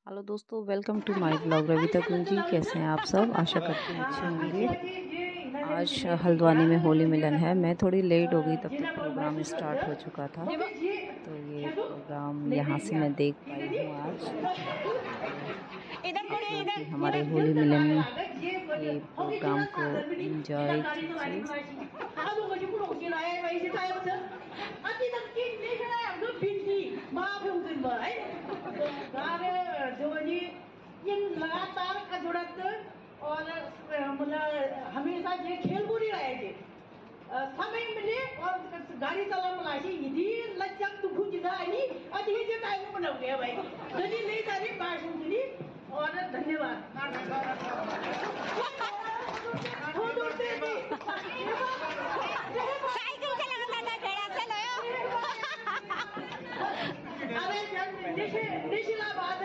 Hello दोस्तों, welcome to my blog Ravita Kunji. कैसे हैं आप सब? आशा करती हूँ अच्छे होंगे। आज हल्द्वानी में होली मिलन है। मैं थोड़ी लेट हो गई, तब तक प्रोग्राम स्टार्ट हो चुका था। तो ये प्रोग्राम यहाँ से मैं देख पाई हूँ आज। तो आप लोग भी हमारे होली मिलन के प्रोग्राम को एंजॉय कीजिए। और हमेशा जे खेलबुडी राहायचे समय मिले और गाडी चालवण्याची इदी लज्जत दुखू जिदा आणि अति हे जे टाइम बनवले भाई कधी नाही झाली भाषण दिली और धन्यवाद। साइकिल चलाता था खेड़ा चलो अरे निशिलाबाद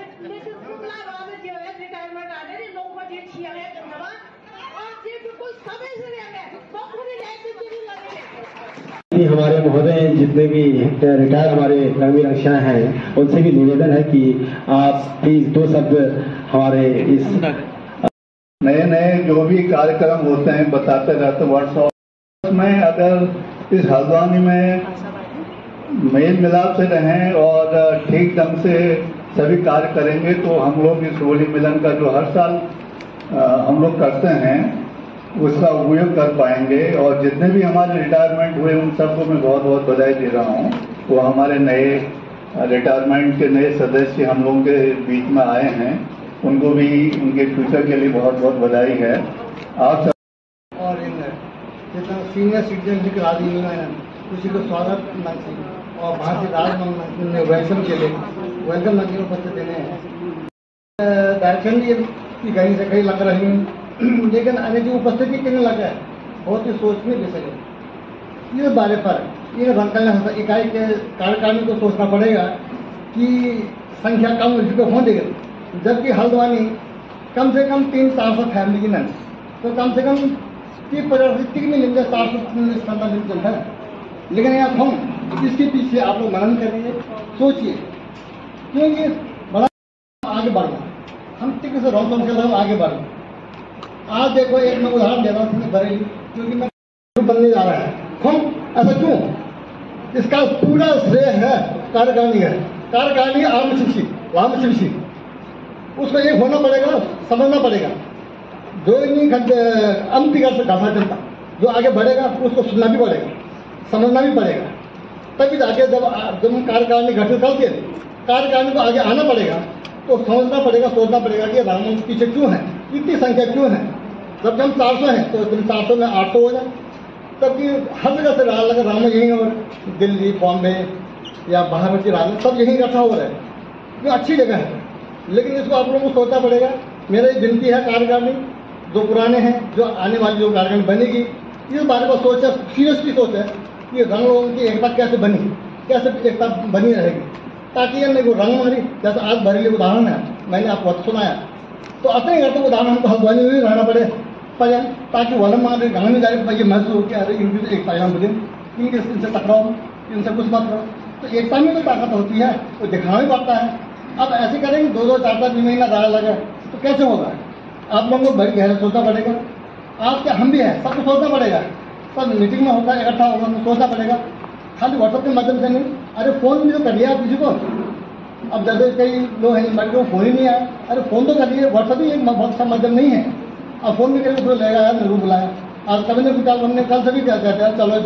जो है रिटायरमेंट आने रे लोग को जे छिया है धन्यवाद और जे बिल्कुल समय से रह गए बखूबी रहते चली लगे। हमारे महोदय जितने भी रिटायर हमारे कर्मी रक्षा हैं उनसे भी निवेदन है कि आप प्लीज दो शब्द हमारे इस नए नए जो भी कार्यक्रम होते हैं बताते रहते व्हाट्सएप में। अगर इस हल्द्वानी में मेल मिलाप से रहें और ठीक ढंग से सभी कार्य करेंगे तो हम लोग इस होली मिलन का जो हर साल हम लोग करते हैं उसका उपयोग कर पाएंगे। और जितने भी हमारे रिटायरमेंट हुए उन सबको मैं बहुत बहुत बधाई दे रहा हूँ। वो हमारे नए रिटायरमेंट के नए सदस्य हम लोगों के बीच में आए हैं, उनको भी उनके फ्यूचर के लिए बहुत बहुत बधाई है। आप सब और इन जितना सीनियर सिटीजन जी करा दी उसी को स्वागत और वहाँ से वेलकम के लिए वेलकम मंत्री उपस्थित देने हैं। डायरेक्शन भी कहीं से कहीं लग रही है लेकिन आने की उपस्थिति कितने लगा है बहुत ही सोचने विषय है। इस बारे पर इन रंगकला इकाई के कार्यकारिणी को सोचना पड़ेगा कि संख्या कम हो देगी, जबकि हल्द्वानी कम से कम 300-400 फैमिली की नहीं तो कम से कम 30 में मिल जाए 400 मिल है। लेकिन यहाँ हम इसके पीछे आप लोग मनन करेंगे, सोचिए क्योंकि बड़ा आगे बढ़ना हम टिक से रॉन्ग समझ कर आगे बढ़ना। आज देखो एक मैं उदाहरण दे रहा हूँ बरेली, क्योंकि मैं बनने जा रहा है हम ऐसा क्यों, इसका पूरा श्रेय है कार्यकारिणी है। कार्यकारिणी रामशिवसी उसको एक होना पड़ेगा, समझना पड़ेगा। जो नहीं अंतिकर से घासा चलता जो आगे बढ़ेगा उसको सुनना भी पड़ेगा, समझना भी पड़ेगा। तभी जाके जब कार्यकारिणी गठित करके कार्यकारिणी को आगे आना पड़ेगा तो समझना पड़ेगा, सोचना पड़ेगा कि राम पीछे क्यों है, इतनी संख्या क्यों है। जब हम 400 हैं तो 400 में 800 हो जाए, तबकि हर जगह से राम यही हो दिल्ली बॉम्बे या बाहर की राज सब यही इकट्ठा हो रहे हैं, जो अच्छी जगह है। लेकिन इसको आप लोगों को सोचना पड़ेगा। मेरी विनती है कार्यकारिणी जो पुराने हैं जो आने वाली जो कार्यकारिणी बनेगी इस बारे में सोचे, सीरियसली सोचे कि रंग लोगों की एकता कैसे एकता बनी रहेगी, ताकि ये नहीं रंग मारी। जैसे आज बरेली उदाहरण है, मैंने आपको सुनाया, तो अपने घर तो उदाहरण हमको हल्द्वानी में भी रहना पड़े ताकि वलन मारे गाँव में जाए ये महसूस हो कि अरे इनकी एकता यहाँ मुझे इनसे टकराओ, इनसे कुछ मत करो। तो एकता में तो ताकत होती है, वो दिखाना भी पड़ता है। अब ऐसे करेंगे 2-2, 4-4 महीना ज़्यादा लगे तो कैसे होगा। आप लोगों को बड़ी गहरा सोचना पड़ेगा। आप क्या हम भी हैं, सबको सोचना पड़ेगा। सब मीटिंग में होता है, इकट्ठा होगा तो सोचना पड़ेगा, खाली व्हाट्सएप के माध्यम से नहीं। अरे फ़ोन भी तो करिए आप किसी को। अब जैसे कई लोग हैं को फ़ोन ही नहीं आया, अरे फ़ोन तो करिए, व्हाट्सएप ही एक बहुत सा माध्यम नहीं है। अब फ़ोन भी करिए उसको लेगा यार जरूर बुलाया। आज कभी ने पूछा, हमने कल से भी क्या कहते हैं चलो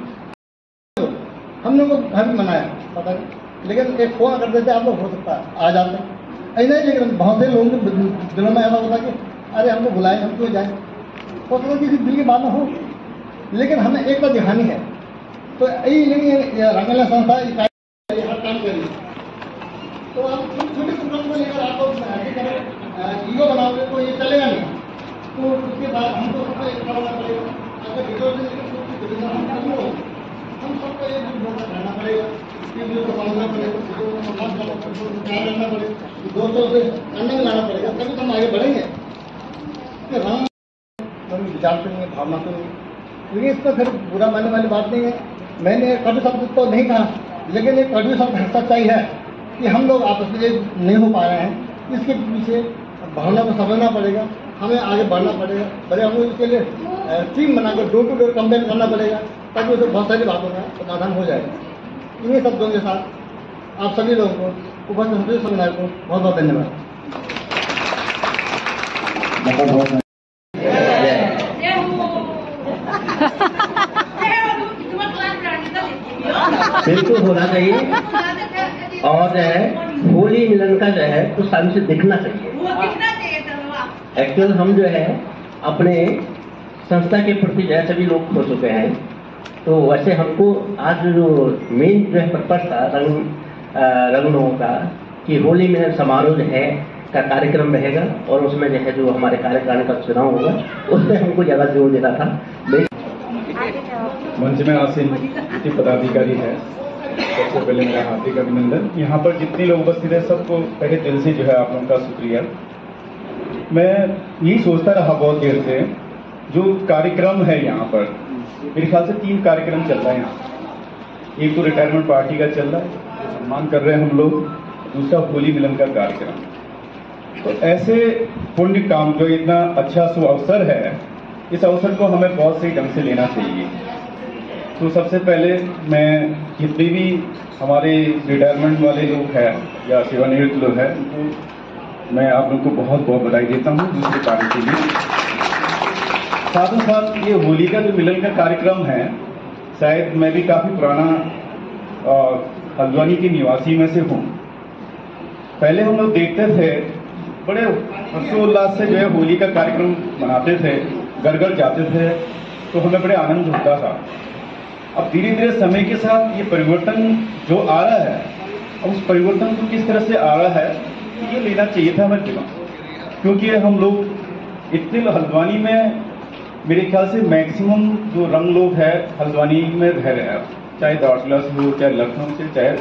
हम लोग को घर भी मनाया पता नहीं, लेकिन एक फ़ोन कर देते आप लोग हो सकता है आ जाते ऐसा नहीं। लेकिन बहुत से लोगों के दिलों में ऐसा होता कि अरे हमको बुलाए हम क्यों जाए, हो सकता किसी दिल की बात ना हो। लेकिन हमें एक बात दिखानी है, तो यही नहीं रंगला संस्था इकाई हर काम करिए। तो आप छोटे प्रोग्राम को लेकर आप लोग ईगो बनाओगे तो ये चलेगा नहीं। तो उसके बाद हमको सबको एक करना पड़ेगा। अगर हम सबको एक रहना पड़ेगा, समझना पड़ेगा, करना पड़ेगा, दोस्तों से अन्य लाना पड़ेगा, तभी तो हम आगे बढ़ेंगे। राम विचार करेंगे, भावना करेंगे, लेकिन इसमें फिर बुरा मानने वाली बात नहीं है। मैंने कभी शब्द तो नहीं कहा, लेकिन एक कड़वी शब्द सच्चाई है कि हम लोग आपस में नहीं हो पा रहे हैं। इसके पीछे भावना को समझना पड़ेगा, हमें आगे बढ़ना पड़ेगा। भले हमें इसके लिए टीम बनाकर डोर टू डोर कंपेन करना पड़ेगा, ताकि उसे बहुत सारी बातों का समाधान हो जाएगा। इन्हीं शब्दों के साथ आप सभी लोगों को, उपस्थित समुदाय को बहुत बहुत धन्यवाद। बिल्कुल होना चाहिए, और होली मिलन का जो है तो सामने से दिखना चाहिए। एक्चुअल हम जो है अपने संस्था के प्रति जो है सभी लोग खो चुके हैं, तो वैसे हमको आज जो मेन जो है पर्पस था रंगों का कि होली मिलन समारोह जो है का कार्यक्रम रहेगा, और उसमें जो है जो हमारे कार्यकारिणी का चुनाव होगा उसमें हमको ज़्यादा जोर देना था। मंच में आसीन जितने पदाधिकारी है, सबसे पहले मेरा हार्दिक अभिनंदन। यहाँ पर जितने लोग उपस्थित हैं सबको पहले दिल से जो है आप लोगों का शुक्रिया। मैं यही सोचता रहा बहुत देर से, जो कार्यक्रम है यहाँ पर मेरे ख्याल से 3 कार्यक्रम चल रहा है यहाँ। एक तो रिटायरमेंट पार्टी का चल रहा है, सम्मान कर रहे हैं हम लोग, दूसरा होली मिलन का कार्यक्रम। तो ऐसे पुण्य काम जो इतना अच्छा सु अवसर है, इस अवसर को हमें बहुत सही ढंग से लेना चाहिए। तो सबसे पहले मैं जितने भी हमारे रिटायरमेंट वाले लोग हैं या सेवानिवृत्त लोग हैं, उनको मैं आप लोगों को बहुत बहुत बधाई देता हूँ दूसरे कार्य के लिए। साथ ही साथ ये होली का जो मिलन का कार्यक्रम है, शायद मैं भी काफ़ी पुराना हल्द्वानी के निवासी में से हूँ। पहले हम लोग देखते थे, बड़े हर्षोल्लास से जो है होली का कार्यक्रम मनाते थे, घर घर जाते थे, तो हमें बड़े आनंद होता था। अब धीरे धीरे समय के साथ ये परिवर्तन जो आ रहा है, उस परिवर्तन को किस तरह से आ रहा है ये लेना चाहिए था हमें दिमाग, क्योंकि हम लोग इतने हल्द्वानी में मेरे ख्याल से मैक्सिमम जो रंग लोग हैं हल्द्वानी में रह रहे हैं, चाहे दार्चुला से हो, चाहे लखनऊ से, चाहे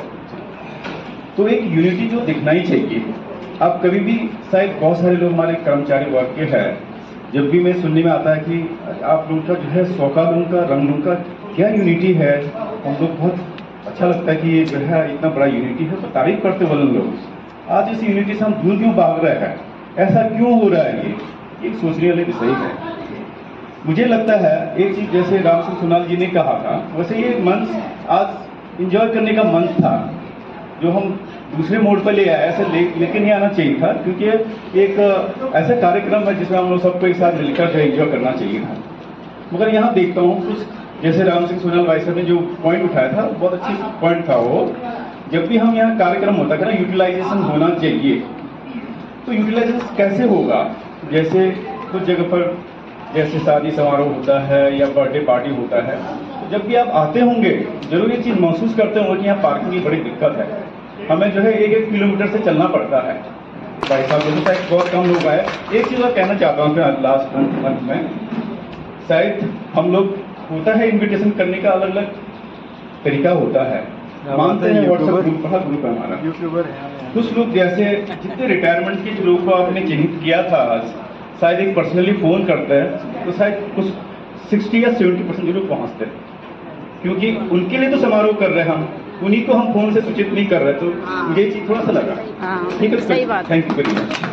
तो एक यूनिटी जो दिखना ही चाहिए। अब कभी भी शायद बहुत सारे लोग हमारे कर्मचारी वर्ग के हैं, जब भी मैं सुनने में आता है कि आप लोगों का जो है सौका लोगों का, रंग लोगों का क्या यूनिटी है, हम लोग बहुत अच्छा लगता है कि ये जो है इतना बड़ा यूनिटी है, तो तारीफ करते बोले लोग। आज इस यूनिटी से हम दूर क्यों भाग रहे हैं, ऐसा क्यों हो रहा है, ये सोचने वाले भी सही है। मुझे लगता है एक चीज जैसे राम सिंह सोनाल जी ने कहा था, वैसे ये मंच आज इंजॉय करने का मंच था, जो हम दूसरे मोड पर ले आए, ऐसे लेके नहीं आना चाहिए था, क्योंकि एक ऐसा कार्यक्रम है जिसमें हम लोग सबको एक साथ मिलकर एंजॉय करना चाहिए था। मगर यहाँ देखता हूँ कुछ जैसे राम सिंह सोनाल भाई साहब ने जो पॉइंट उठाया था, बहुत अच्छी पॉइंट था वो। जब भी हम यहाँ कार्यक्रम होता है ना, यूटिलाइजेशन होना चाहिए। तो यूटिलाइजेशन कैसे होगा, जैसे कुछ जगह पर जैसे शादी समारोह होता है या बर्थडे पार्टी होता है, तो जब भी आप आते होंगे जरूर ये चीज़ महसूस करते होंगे कि यहाँ पार्किंग की बड़ी दिक्कत है, हमें जो है 1-1 किलोमीटर से चलना पड़ता है। भाई साहब जैसे शायद बहुत कम लोग आए। एक चीज़ और कहना चाहता हूँ मैं लास्ट अंत में, शायद हम लोग होता है इन्विटेशन करने का अलग अलग तरीका होता है, मानते हैं व्हाट्सएप ग्रुप, बड़ा ग्रुप है हमारा, यूट्यूबर है। कुछ लोग जैसे जितने रिटायरमेंट के लोगों को आपने चिन्हित किया था आज, शायद एक पर्सनली फोन करते हैं तो शायद कुछ 60 या 70% लोग पहुंचते हैं, क्योंकि उनके लिए तो समारोह कर रहे हैं हम, उन्हीं को हम फोन से सूचित नहीं कर रहे। तो मुझे चीज थोड़ा सा लगा, ठीक है, सही बात, थैंक यू वेरी मच।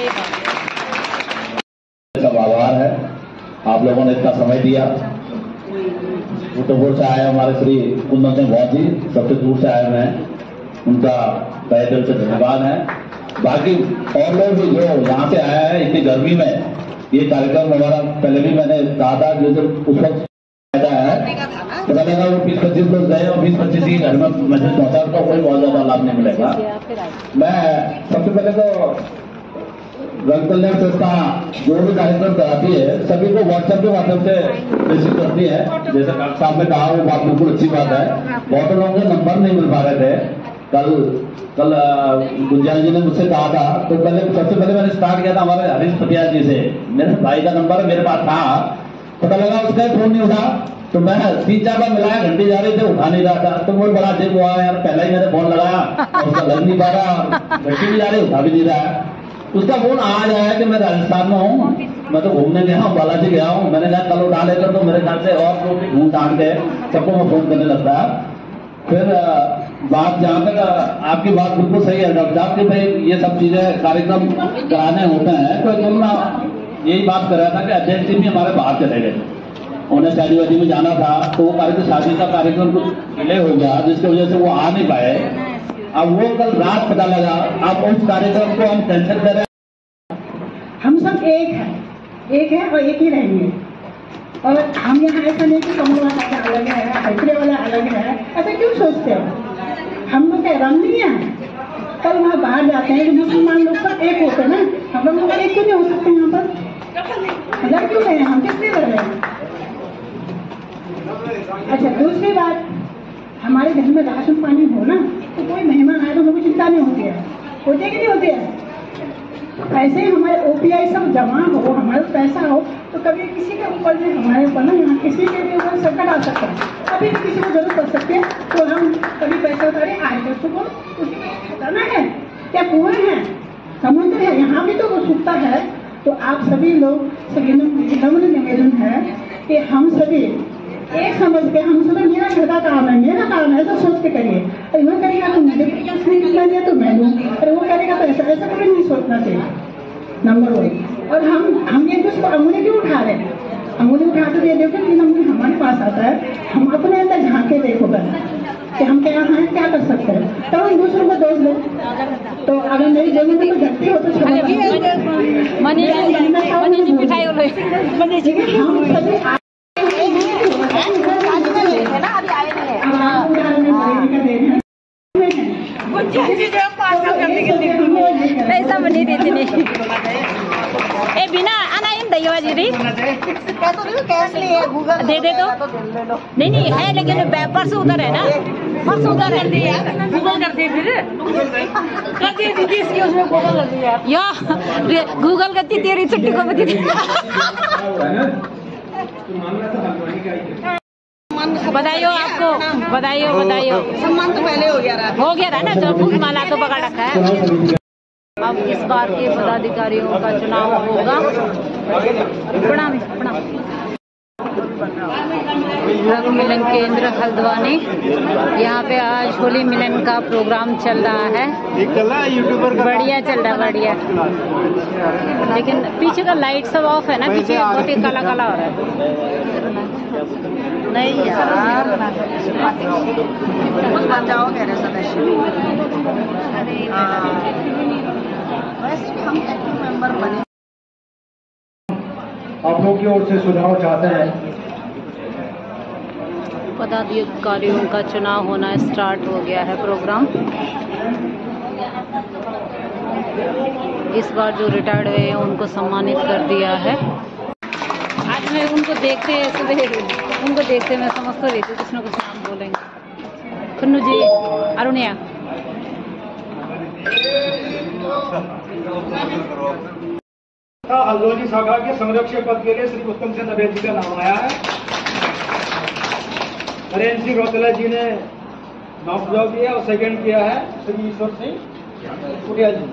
सब आभार है, आप लोगों ने इतना समय दिया। उत्तरपुर से आए हमारे श्री कुंदन सिंह बहुत जी, सबसे दूर से आए हुए हैं, उनका तहे दिल से धन्यवाद है। बाकी और लोग भी जो यहाँ से आया है इतनी गर्मी में, ये कार्यक्रम हमारा पहले भी मैंने कहा था, जैसे उस वक्त फायदा है, पता लगा वो 20-25 लोग गए और 20-25 ही घर में मैसेज पहुंचा, तो कोई बहुत ज्यादा लाभ नहीं मिलेगा। मैं सबसे पहले तो रंग कल्याण संस्था जो भी कार्यक्रम कराती है सभी को व्हाट्सएप के माध्यम से रिसीव करती है, जैसे डॉक्टर साहब ने कहा वो बात बिल्कुल अच्छी बात है। बहुत लोगों के नंबर नहीं मिल पा रहे थे, कल गुंजान जी ने मुझसे कहा था, तो सबसे पहले मैंने स्टार्ट किया था हमारे हरीश पटियाल जी से, मेरे भाई का नंबर मेरे पास था, पता लगा उसका फोन नहीं उठा, तो मैं 3-4 बार मिलाया, घंटे जा रहे थे, उठा नहीं रहा था, तो मुझे बड़ा अजीब हुआ यार, पहले ही मैंने फोन लगाया और उसका लग नहीं पा रहा, घंटे भी जा रही उठा भी नहीं रहा। उसका फोन आज आया कि मैं राजस्थान में हूँ, मैं तो घूमने गया हूँ, बालाजी गया हूँ, मैंने कहा कल उठा लेकर, तो मेरे ख्याल से और लोग भी घूम टांग के सबको मैं फोन करने लगता है। फिर बात जहाँ तक आपकी बात बिल्कुल सही है डॉक्टर साहब कि भाई ये सब चीजें कार्यक्रम कराने होते हैं, तो एकदम ना यही बात कर रहा था कि अध्यक्ष जी भी हमारे बाहर चले गए, उन्हें शादी वादी में जाना था, तो वो कार्यक्रम शादी का कार्यक्रम कुछ डिले हो गया जिसकी वजह से वो आ नहीं पाए। अब वो कल रात पता लगा, अब उस कार्यक्रम को हम कैंसिल करें। हम सब एक है और एक ही रहेंगे। और हम यहाँ ऐसा नहीं कि कमल वाला अलग है, हैदरे वाला अलग है, ऐसा क्यों सोचते हो? हम लोग क्या रंगीनिया है? कल वहाँ बाहर जाते हैं तो मुसलमान लोग सब एक होते हैं ना, हम लोग एक क्यों नहीं हो सकते? यहाँ पर लड़ क्यों रहे हैं? हम किस लिए लड़ रहे हैं? अच्छा, दूसरी बात, हमारे घर में राशन पानी हो ना, तो कोई मेहमान आए तो हमें चिंता नहीं होती है, होती है कि नहीं होती है? ऐसे ही हमारे ओपीआई सब जमा हो, हमारे पैसा हो, तो कभी किसी के ऊपर भी हमारे ऊपर ना, यहाँ किसी के भी ऊपर संकट आ सकता है, कभी भी किसी को जरूरत पड़ सकती है, तो हम कभी पैसा उतारे आए तो उसको बताना है। क्या कुएं हैं, समुद्र है, यहाँ भी तो वो सूखता है। तो आप सभी लोग सभी नम्र निवेदन है कि हम सभी एक समझ के, हम सुबह मेरा घर का काम है ऐसा सोच के करिए। अरे वो करेगा तो मैं देखिए, उसने कितना दिया तो मैं दूँ, अरे वो करेगा तो ऐसा कभी नहीं सोचना चाहिए, नंबर 1। और हम ये उसको अंगुली क्यों उठा रहे हैं? अंगुली उठाते हुए देखो कि अंगुली हमारे पास आता है, हम अपने अंदर झांके देखो कि हम क्या हैं, क्या कर सकते हैं, तब हम दूसरों को दोष दो। तो अगर मेरी जमीन में कोई गलती हो तो हम सभी पैसा बनी देते नहीं ए बिना आना इन दईवा जी री कैश लिए गूगल दे दे दो नहीं है, लेकिन पर्स उधर है ना, पर्स उधर है, गूगल कर दे फिर दीदी इसकी उसमें गूगल कर दिया या गूगल करती तेरी छुट्टी को बती बधाई हो आपको, बधाई हो। सम्मान तो पहले हो गया रहा ना, जो फूल माला तो पकड़ रखा है। अब इस बार के पदाधिकारियों का चुनाव होगा। प्रणाम रंग मिलन केंद्र हल्द्वानी, यहाँ पे आज होली मिलन का प्रोग्राम चल रहा है, बढ़िया चल रहा है, बढ़िया। लेकिन पीछे का लाइट सब ऑफ है ना, पीछे बहुत ही काला काला हो रहा है। नहीं यार, जाओ कह रहे सदस्य, हम एक्टिव मेंबर बने। आप लोग की ओर से सुझाव चाहते हैं। पदाधिकारियों का चुनाव होना स्टार्ट हो गया है प्रोग्राम। इस बार जो रिटायर्ड हुए हैं उनको सम्मानित कर दिया है। आज मैं उनको देखते मैं समझ तो रही थी कुछ ना कुछ नाम बोलेंगे। खन्नू जी, अरुणिया, हल्द्वानी शाखा के संरक्षक पद के लिए श्री उत्तम चंद्र अभय जी का नाम आया है। नरेंद्र सिंह रौतेला जी ने नाम सुझाव दिया और सेकंड किया है श्री ईश्वर सिंह कुटिया जी।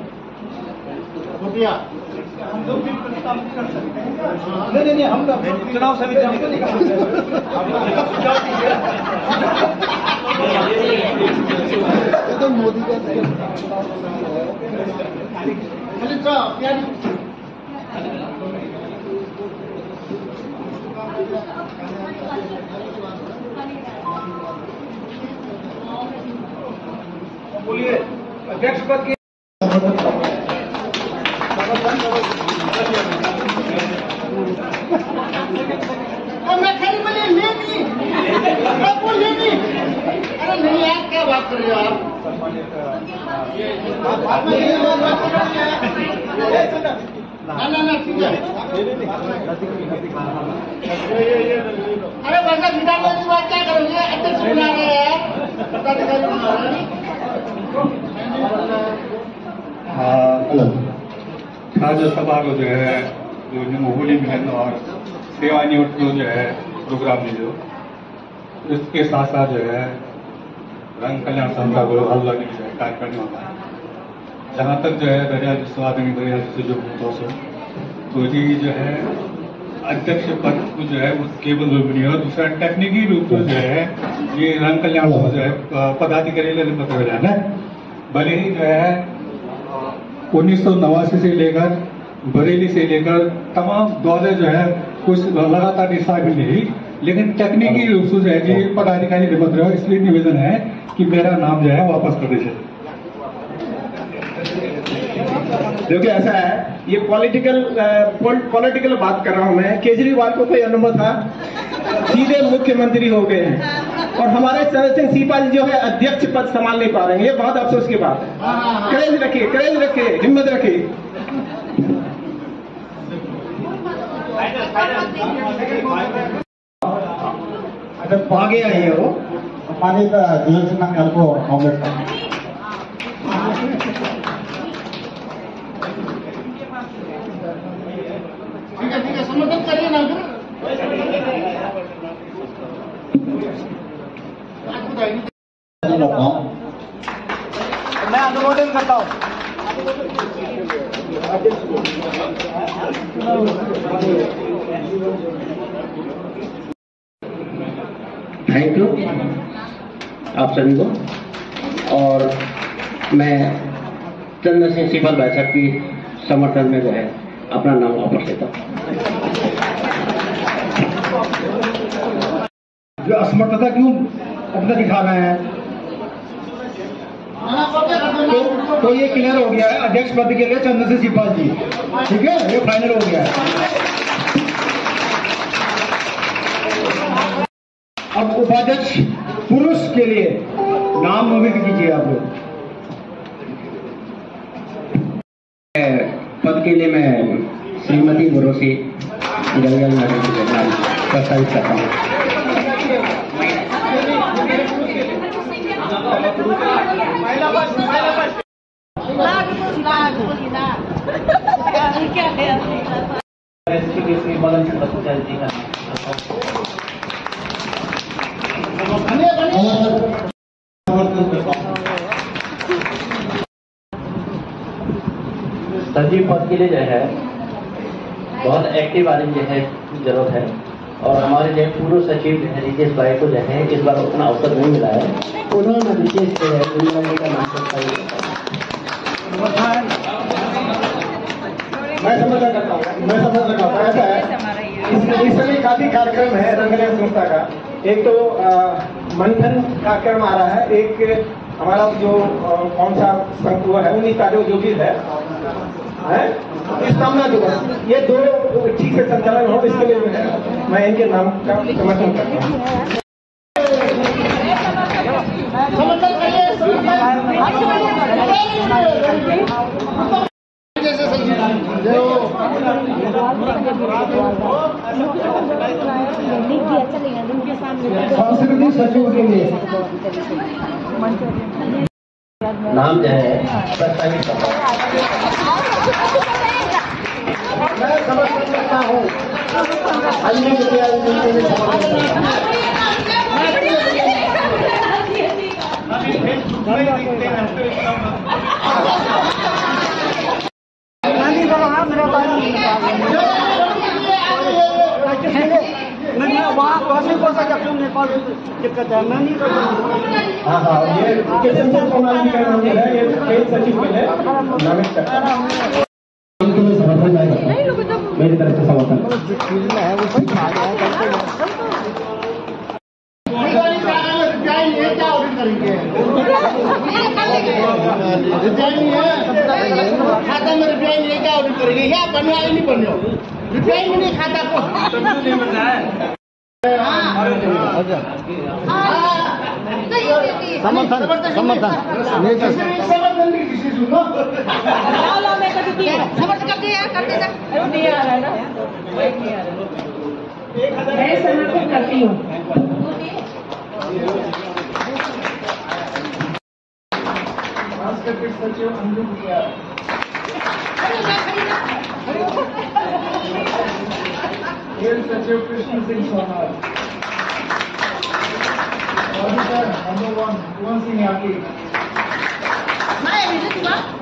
हम लोग भी प्रतिकामित कर सकते हैं। नहीं, हम चुनाव समिति हमको नहीं कर सकते। मोदी का बोलिए अध्यक्ष पद के अरे नहीं यार, क्या बात कर रहे हो आप? ना ठीक है। अरे वैसा विधान की बात क्या करोगे? अध्यक्ष बना रहे हैं, पदाधिकारी बना रहे हैं। आज सभा को जो है होली मिलन और सेवानिवृत्त जो है प्रोग्राम में जो इसके साथ साथ जो है रंग कल्याण संस्था को हल्द्वानी जो है कार्यक्रम होता है। जहाँ तक जो है दरिया विश्वादनी दरिया से जो दोस्तों तो जी जो है अध्यक्ष पद को जो है वो केवल रोहिणी और दूसरा तकनीकी रूप से जो है ये रंग कल्याण जो है पदाधिकारी निमित्त हो जाना है। भले ही जो है 1989 से लेकर बरेली से लेकर तमाम दौरे जो है कुछ लगातार शामिल नहीं, लेकिन तकनीकी रूप से जो है जी पदाधिकारी निमित्त रहे, इसलिए निवेदन है कि मेरा नाम जो है वापस कर दीजिए। देखिए ऐसा है, ये पॉलिटिकल बात कर रहा हूं मैं। केजरीवाल को कोई अनुभव था, सीधे मुख्यमंत्री हो गए हैं और हमारे चरण सिंह सीपाल जी जो है अध्यक्ष पद संभाल नहीं पा रहे हैं। ये बहुत अफसोस की बात है। करेज रखिए, हिम्मत रखिए। आगे आइए वो हमारे दिवस कल को कांग्रेस ठीक है समर्थन करिए ना। मैं अनुमोदन करता हूँ। थैंक यू आप सभी को। और मैं चंद्र सिंह सीपाल भाई साहब की समर्थन में जो है अपना नाम वापस लेता हूँ। जो असमर्थता क्यों अपना दिखा रहे हैं, तो ये क्लियर हो गया है अध्यक्ष पद के लिए चंद्र सिंह सीपाल जी। ठीक है, ये फाइनल हो गया है। अब उपाध्यक्ष पुरुष के लिए नाम नोमित कीजिए आप लोग। पद के लिए मैं श्रीमती गुरुसी गलगल मैडम की नाम प्रस्तावित करता हूँ। सचिव पद के लिए जो है बहुत एक्टिव आदमी जो है जरूरत है और हमारे जो पूर्व सचिव जो है रितेश भाई को जो है इस बार उतना अवसर नहीं मिला है। उन्होंने रितेश जो है दुनिया का नाम मैं समझ रखा हूँ। ऐसा है, इस समय काफी कार्यक्रम है रंगलिया संस्था का। एक तो मंथन कार्यक्रम आ रहा है, एक हमारा जो कौन सा संघ है 19 तारीख जो भी है स्थापना दिवस, ये दोनों ठीक से संचालन हो, इसके लिए मैं इनके नाम का समर्थन करता हूँ। सांस्कृतिक सचिव के लिए नाम जो है प्रस्तावित करता हूँ। मैं समझ सकता हूँ। अन्य नेपाल दिक्कत है, मैं नहीं कर सकता। हाँ, ये संसद प्रणाली का नाम है, ये सचिव के लिए नामित करता है। मेरी तरफ से समर्थन। खाता में रुपया नहीं क्या ऑडिट करेंगे, या बनवा नहीं बनो रुपया ही नहीं खाता को समर्थन मैं समर्थन करती हूँ। सचिव अंजू सचिव कृष्ण सिंह सोनार, ऑडिटर नंबर 1 कुंवर सिंह यागी।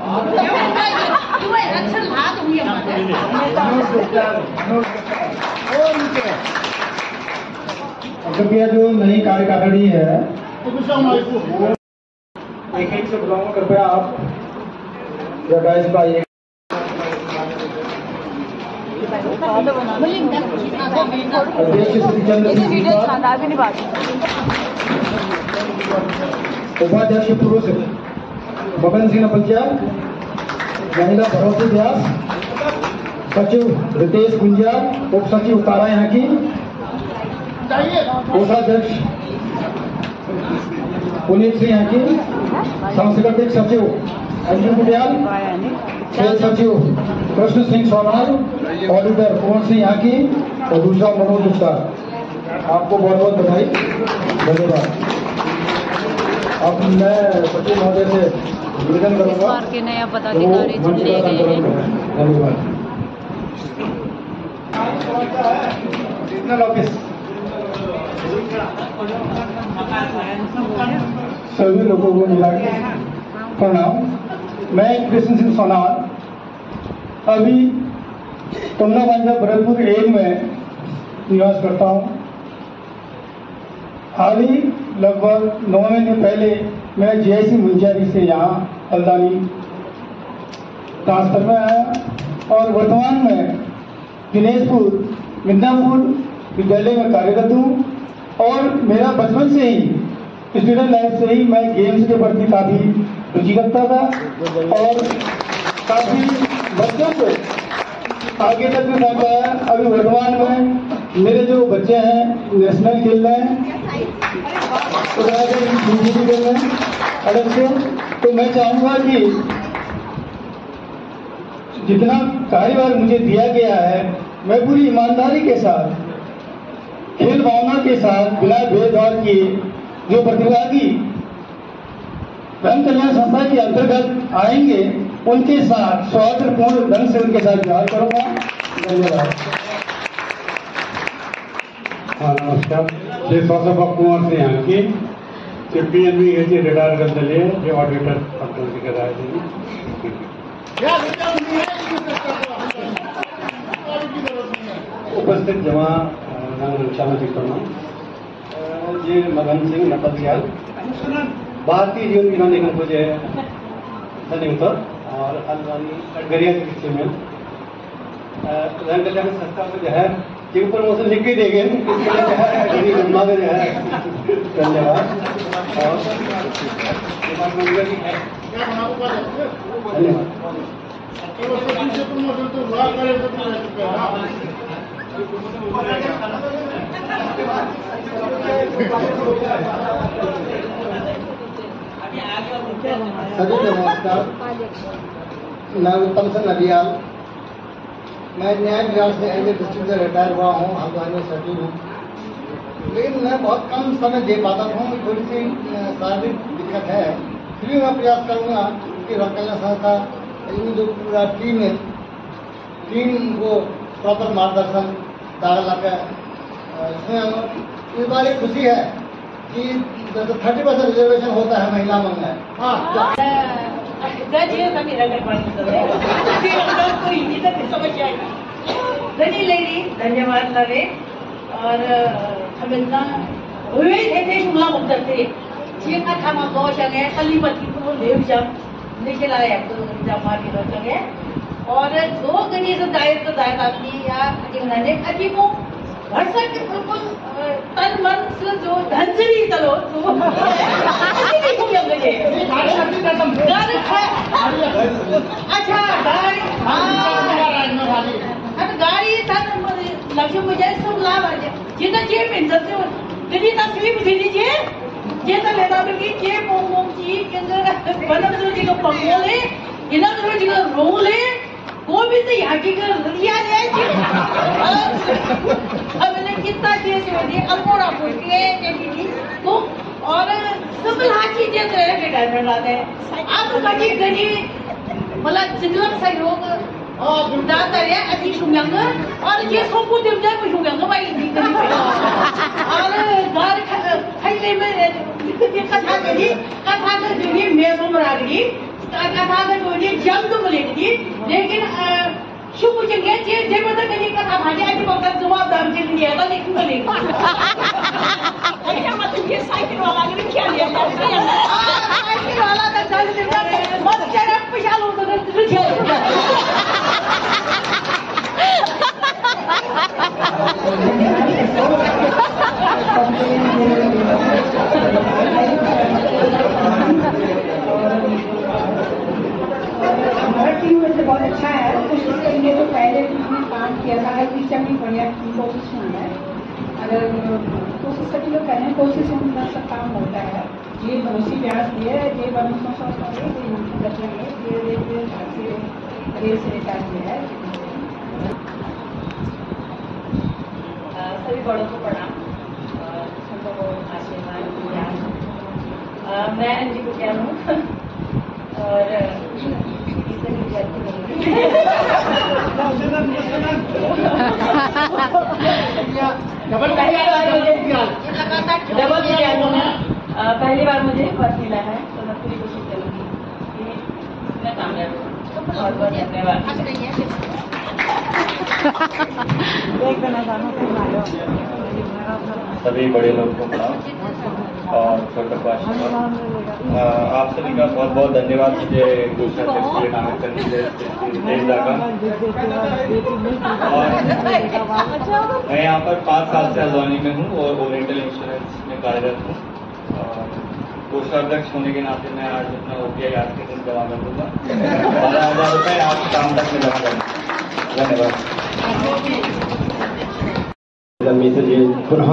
मनोज गुप्ता कृपया जो नई कार्यकारिणी है एक एक से बुलाऊंगा, कृपया आप जगह पर आइए। अध्यक्ष श्री चंद्र सिंह, उपाध्यक्ष पुरुष बबन सिंह पंचाल, महिला भरोसे व्यास, सचिव रितेश गुंजाल, उप सचिव तारा यहाँ की, कोषाध्यक्ष पुनीत सिंह यहाँ की, सांस्कृतिक सचिव अंजू कुटियाल, खेल सचिव कृष्ण सिंह सोनार, ऑडिटर कुंवर सिंह यहाँ की और दूसरा मनोज गुप्ता। आपको बहुत बहुत बधाई, धन्यवाद। अब मैं सचिव महोदय से निवेदन करूंगा के नया पदाधिकारी चुन लिए गए हैं। धन्यवाद। सभी लोगों को मिला के प्रणाम। मैं कृष्ण सिंह सोनार अभी कमला बांझा भरतपुर 1 में निवास करता हूँ। हाल ही लगभग 9 महीने पहले मैं JIC मुंजारी से यहाँ हल्द्वानी ट्रांसफर में आया और वर्तमान में दिनेशपुर मिदनापुर विद्यालय में कार्यरत हूँ और मेरा बचपन से ही स्टूडेंट लाइफ से ही मैं गेम्स के प्रति काफ़ी रुचि रखता था और काफ़ी बच्चों को आगे तक में पहुँचा है। अभी वर्तमान में मेरे जो बच्चे हैं नेशनल खेल रहे हैं, खेल रहे हैं अलग से। तो मैं चाहूँगा कि जितना कार्यभार मुझे दिया गया है मैं पूरी ईमानदारी के साथ, खेल भावना के साथ, बिना भेदभाव किए जो प्रतिभागी धन कल्याण संस्था के अंतर्गत आएंगे उनके साथ सौहार्दपूर्ण ढंग से उनके साथ व्यवहार करूंगा। धन्यवाद। हाँ, नमस्कार। श्री सौसभा कुमार से यहाँ की PNB रिटायर कर दिए जो ऑडिटर पद के राय उपस्थित जमा जी मदन सिंह नपतियाल भारतीय जीवन बीमा निगम को जो है और हल्द्वानी कटगरिया के में धन कल्याण संस्था को जो है कि प्रमोशन लिख के देंगे इसके लिए जो है धन्यवाद। सभी को नमस्कार। मैं उत्तम सिंह नदियाल, मैं न्याय विभाग से डिस्ट्रिक्ट से रिटायर हुआ हूँ, हल्द्वानी सचिव हूँ। लेकिन मैं बहुत कम समय दे पाता हूँ, थोड़ी सी शारीरिक दिक्कत है। फिर भी मैं प्रयास करूँगा कि कल्याण संस्था जो पूरा टीम है, टीम को प्रॉपर मार्गदर्शन डालना कर इसमें इस बार एक खुशी है कि 30% रिजर्वेशन होता है महिला मंग में। धन्यवाद लगे और हम इतना हुए थे शुमला मुक्त थे जी का था मैं बहुत जगह कली बत्ती को लेव जब लेके लाया तो जमा के दो जगह और 2 गणी से दायित्व आदमी या उन्होंने अभी वो घर से बिल्कुल तन मन से जो धन से नहीं चलो तो अच्छा गाड़ी लक्ष्य मुझे सब लाभ आ जाए जितना जे मिल सकते यदि तस्वीर मुझे लीजिए ये तो लेता कि जे मोम जी के अंदर बनम जी का पंगोल है इधर जी का रोल है वो भी तो यहाँ की लिया जाए अब मैंने कितना चीज दिए अल्पोड़ा पूछती तो और सब हाथी चीज रिटायरमेंट आते हैं आप कभी गनी मतलब जितना सहयोग और बुढ़ाता है अधिक शुंगंग और ये सबको देव जाए कुछ शुंगंग भाई और घर खाइले में कथा कर जो मैं बुमरा गई कथा का जो ये जम तो बोलेगी लेकिन शुभ चंगे जे बदल कधी कथा भाजी आजी बघतात जबाबदार केली आता देखील नाही त्याच्यामध्ये हे सायकल वाला गेली खेळली सायकल वाला तर चालू देतात मग चेहरा पिशाल होतं तर तुझं खेळ टीम वैसे बहुत अच्छा है, कोशिश करेंगे तो पहले जिसने काम किया था हर चीज़ भी बढ़िया की कोशिश होना है। अगर कोशिश सभी लोग करें कोशिश में सब काम होता है। ये भरोसी प्यास दिए ये बनों से है। सभी बड़ों को प्रणाम छोटों को आशीर्वाद ज्ञान। मैं अंजी कुटियान हूँ और पहली बार मुझे पद मिला है तो मैं पूरी कोशिश करूँगी कि मैं कामयाब हूँ। बहुत बहुत धन्यवाद। सभी बड़े लोगों को प्रणाम और छोटों को आशीर्वाद। आप सभी का बहुत बहुत धन्यवाद मुझे दूसरा अध्यक्ष के लिए नामित करने के लिए और मैं यहाँ पर 5 साल से हल्द्वानी में हूँ और ओरिएंटल इंश्योरेंस में कार्यरत हूँ। कोषाध्यक्ष होने के नाते मैं आज अपना OPI आज के दिन जमा कर दूंगा। 12,000 रुपये आज शाम तक में जमा करूँगा। धन्यवाद। पुनः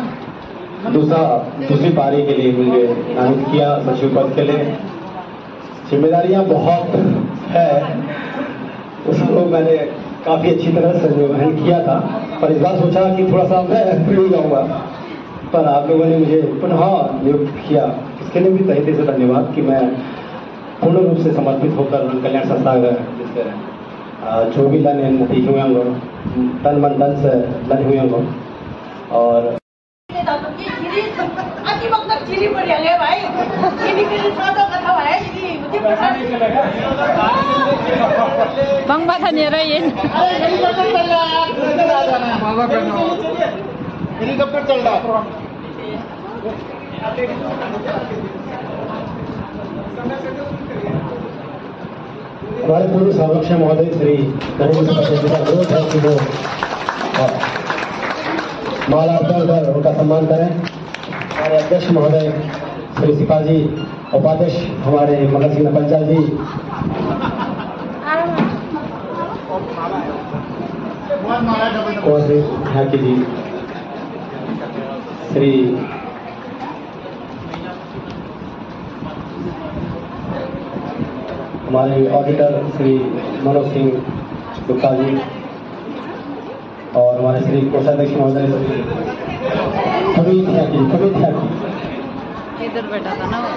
दूसरी पारी के लिए मुझे नामित किया सचिव पद के लिए। जिम्मेदारियां बहुत है, उसको मैंने काफी अच्छी तरह से निर्वहन किया था, पर इस बार सोचा कि थोड़ा सा मैं फ्री जाऊंगा, पर आप लोगों ने मुझे पुनः नियुक्त किया, इसके लिए भी तहे दिल से धन्यवाद कि मैं पूर्ण रूप से समर्पित होकर कल्याण संस्था जिससे जो भी लन नती हुए होंगे तन मन धन से लन हुए होंगे और आजी बघतात चिरी पडली आहे भाई चिरी केली साधा कथा आहे चिरी म्हणजे बंग बाथा नेरा येन हेलीकॉप्टर चल रहा हमारे पूर्व संरक्षक महोदय श्री मालार्पण कर उनका सम्मान करें। हमारे अध्यक्ष महोदय श्री सिपा जी, उपाध्यक्ष हमारे मगर सिंह पंचाल जी, और श्री ढाकी जी, श्री हमारे ऑडिटर श्री मनोज सिंह गुप्ता जी और हमारे श्री कोषाध्यक्ष महोदय इधर बैठा था ना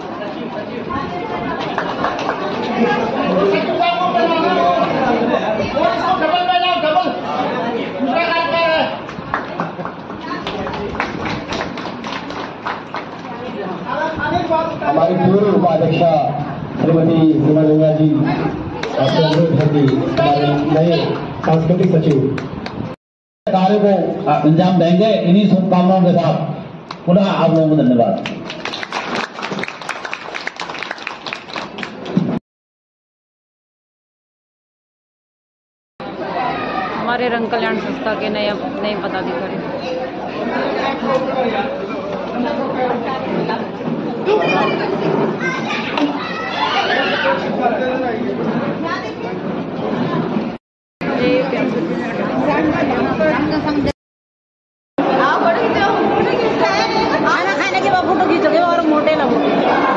हमारी पूर्व उपाध्यक्षा श्रीमती सीमा गंगा जी और हमारे नए सांस्कृतिक सचिव कार्य को अंजाम देंगे। इन्हीं शुभकामनाओं के साथ पुनः आप लोगों को धन्यवाद। हमारे रंग कल्याण संस्था के नए पदाधिकारी खाना खाने के बाद फोटो खींचोगे और मोटे लगोगे।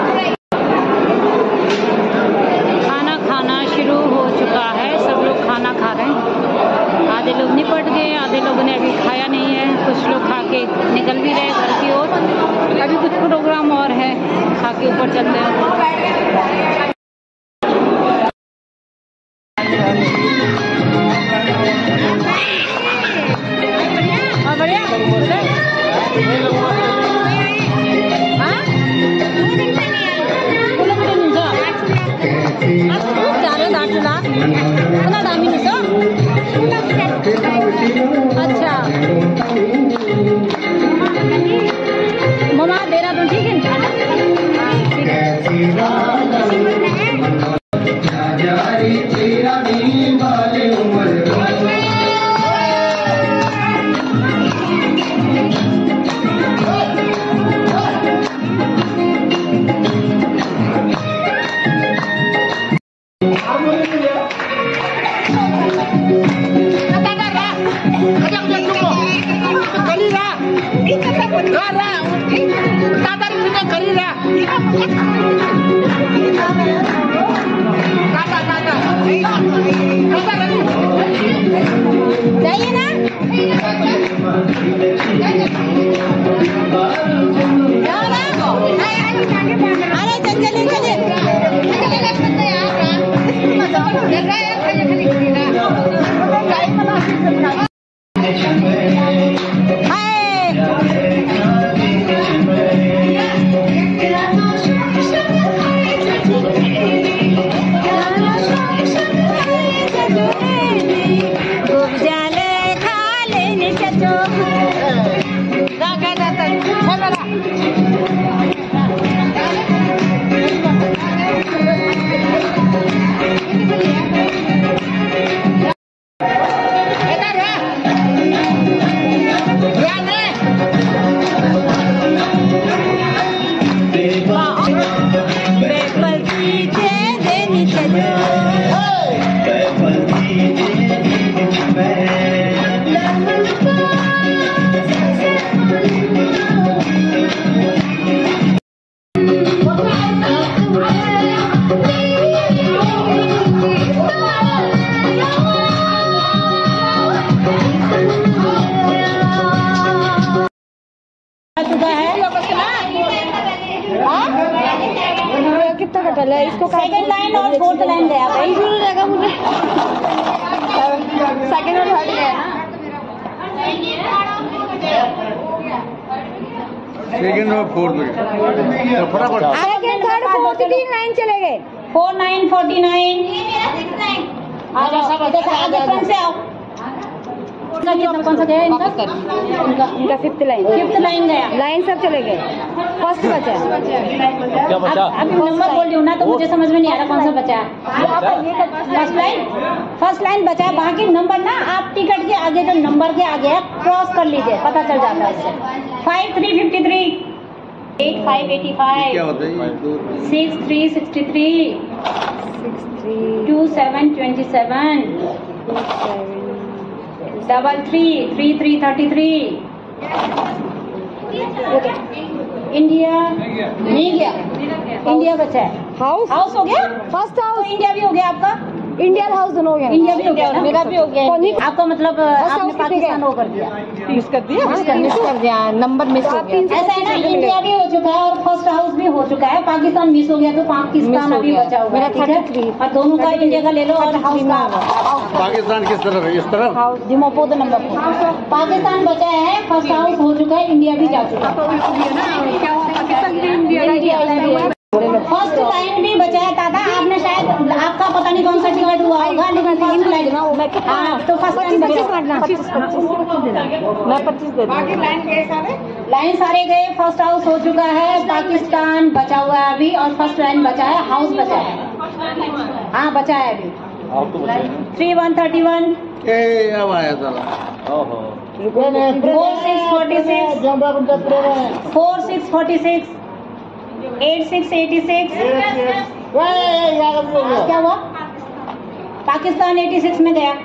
खाना खाना शुरू हो चुका है, सब लोग खाना खा रहे हैं। आधे लोग निपट गए, आधे लोगों ने अभी खाया नहीं है, कुछ लोग खा के निकल भी रहे घर की ओर। अभी कुछ प्रोग्राम और है, खा के ऊपर चलते हैं। बढ़िया नुसतं जाइए ना अरे चलिए कितना का पहले इसको सेकंड लाइन और फोर्थ लाइन गया भाई रहेगा मुझे सेकंड और थर्ड गया सेकंड और fourth second third fourth 3 line चले गए 4 9 49 आगे से आओ कौन सा गया इनका फिफ्थ लाइन गया लाइन सब चले गए फर्स्ट बचा क्या बचा अभी नंबर बोल रही हूँ ना तो मुझे समझ में नहीं आ रहा कौन सा बचा है फर्स्ट लाइन बचा है बाकी नंबर ना आप टिकट के आगे जो नंबर के आगे है क्रॉस कर लीजिए पता चल जाता है इससे 5353 8585 क्या होता है 6363 2727 3333 इंडिया नहीं गया इंडिया बचा है हाउस हो गया फर्स्ट हाउस तो इंडिया भी हो गया आपका इंडियन हाउस दोनों हो गया इंडिया भी हो गया मेरा भी हो गया आपका मतलब आपने पाकिस्तान हो कर दिया मिस कर दिया नंबर मिस हो गया ऐसा है ना इंडिया भी हो चुका है और फर्स्ट हाउस भी हो चुका है पाकिस्तान मिस हो गया तो पाकिस्तान अभी बचा हुआ है ठीक है और दोनों का इंडिया का ले लो और हाउस का पाकिस्तान किस तरफ है इस तरफ हाउस दिमोपो द नंबर पाकिस्तान बचा है फर्स्ट हाउस हो चुका है इंडिया भी जा चुका है फर्स्ट लाइन भी बचा है दादा आपने शायद आपका पता नहीं कौन सा टिकट हुआ होगा लेकिन फर्स्ट लाइन तो फर्स्ट लाइन मैं 25 दे बाकी लाइन सारे गए फर्स्ट हाउस हो चुका है पाकिस्तान बचा हुआ है अभी और फर्स्ट लाइन बचा है हाउस बचा है हाँ बचा है अभी 3131 अब आया साला 4646 8686 क्या हुआ पाकिस्तान 86 में गया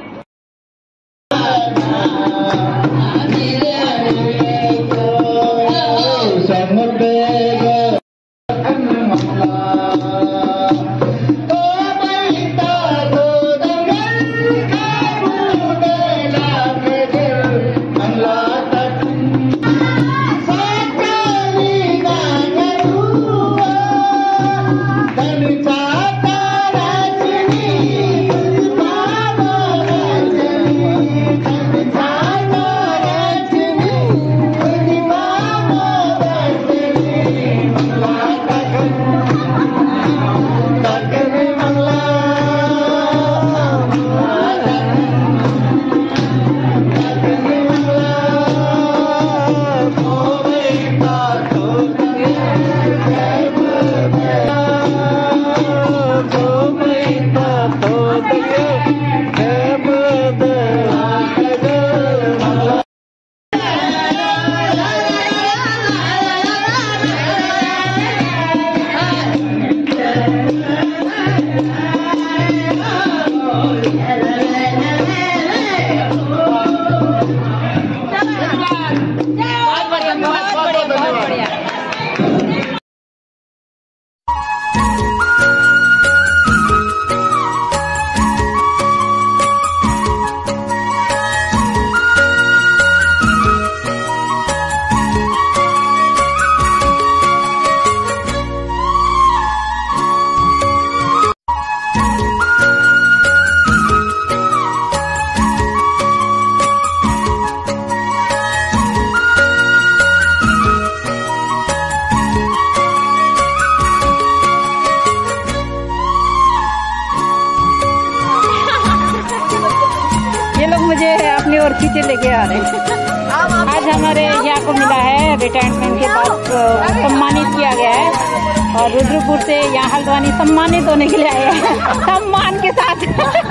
ये लोग मुझे अपनी ओर खींचे लेके आ रहे हैं। आज हमारे यहाँ को मिला है रिटायरमेंट के बाद सम्मानित किया गया है और रुद्रपुर से यहाँ हल्द्वानी सम्मानित होने के लिए आए हैं सम्मान के साथ।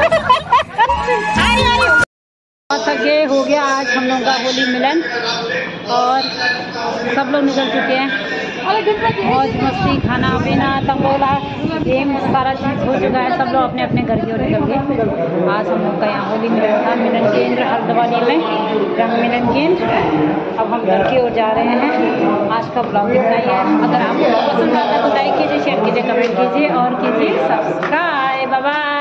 ये हो गया आज हम लोगों का होली मिलन और सब लोग निकल चुके हैं। मौज मस्ती, खाना पीना, तंबोला, गेम, सारा चीज़ हो चुका है। सब लोग अपने अपने घर की ओर निकल गए। आज हम लोग का यहाँ होली मिलन था, मिलन केंद्र हल्द्वानी में, रंग मिलन केंद्र। अब हम घर की ओर जा रहे हैं। आज का ब्लॉग इतना ही है। अगर आपको पसंद आता है तो लाइक कीजिए, शेयर कीजिए, कमेंट कीजिए और कीजिए सब्सक्राइब। Bye bye.